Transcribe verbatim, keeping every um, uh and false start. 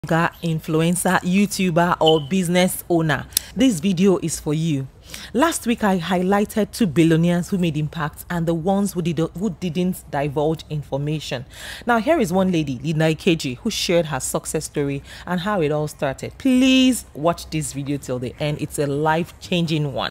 Influencer, YouTuber, or business owner, this video is for you. Last week I highlighted two billionaires who made impact and the ones who, did, who didn't divulge information. Now here is one lady, Ikeji, who shared her success story and how it all started. Please watch this video till the end. It's a life-changing one.